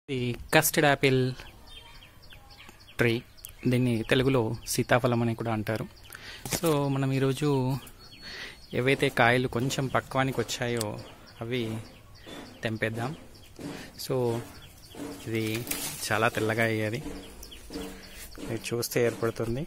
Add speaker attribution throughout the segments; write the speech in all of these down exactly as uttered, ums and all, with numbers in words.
Speaker 1: ఇది custard Apple tree, దీన్ని తెలుగులో సీతాఫలం అని కూడా అంటారు. సో మనం ఈరోజు ఏవైతే కాయలు కొంచెం పక్వానికి వచ్చాయో అవి తెంపేద్దాం. సో ఇది చాలా తెల్లగా అయ్యేది, మీరు చూస్తే ఏర్పడుతుంది.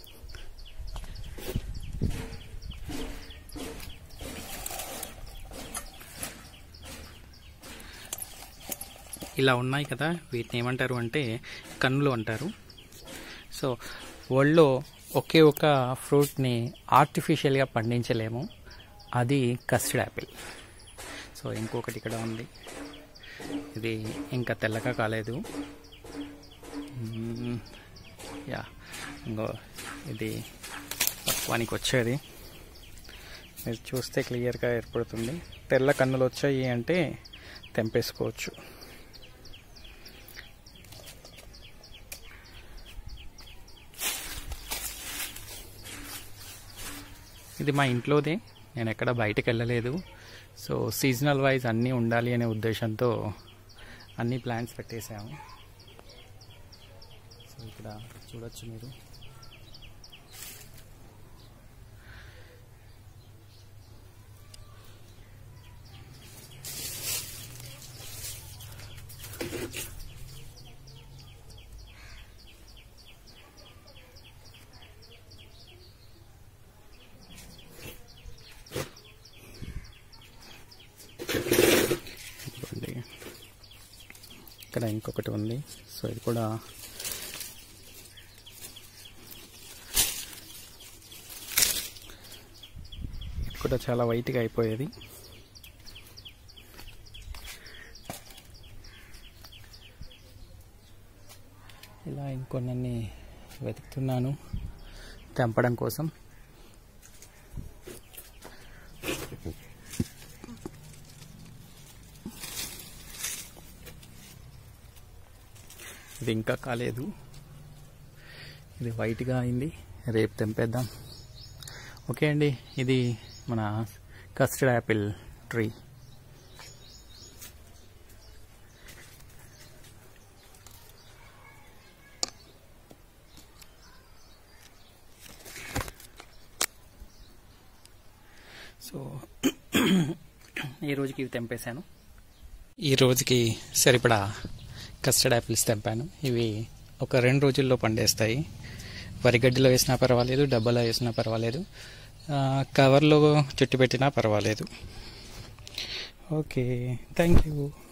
Speaker 1: ఇలా ఉన్నాయి కదా, వీటిని ఏమంటారు అంటే కన్నులు అంటారు. సో వరల్డ్లో ఒకే ఒక ఫ్రూట్ని ఆర్టిఫిషియల్గా పండించలేము, అది కస్టర్డ్ యాపిల్. సో ఇంకొకటి ఇక్కడ ఉంది, ఇది ఇంకా తెల్లగా కాలేదు. యా ఇంకో ఇది పక్వానికి వచ్చేది, మీరు చూస్తే క్లియర్గా ఏర్పడుతుంది. తెల్ల కన్నులు వచ్చాయి అంటే తెంపేసుకోవచ్చు. ఇది మా ఇంట్లోదే, నేను ఎక్కడ బయటకు వెళ్ళలేదు. సో సీజనల్ వైజ్ అన్నీ ఉండాలి అనే ఉద్దేశంతో అన్ని ప్లాంట్స్ పెట్టేసాము. సో ఇక్కడ చూడొచ్చు మీరు. ఇక్కడ ఇంకొకటి ఉంది, సో ఇది కూడా ఇది కూడా చాలా వైట్గా అయిపోయేది. ఇలా ఇంకొన్ని వెతుకుతున్నాను తెంపడం కోసం. ఇది ఇంకా కాలేదు, ఇది వైట్గా అయింది, రేపు తెంపేద్దాం. ఓకే అండి, ఇది మన కస్టర్డ్ యాపిల్ ట్రీ. సో ఈ రోజుకి ఇవి తెంపేశాను. ఈ రోజుకి సరిపడా కస్టర్డ్ యాపిల్స్ తెంపాను. ఇవి ఒక రెండు రోజుల్లో పండేస్తాయి. వరిగడ్డిలో వేసినా పర్వాలేదు, డబ్బాలో వేసినా పర్వాలేదు, కవర్లో చుట్టి పెట్టినా పర్వాలేదు. Okay, thank you.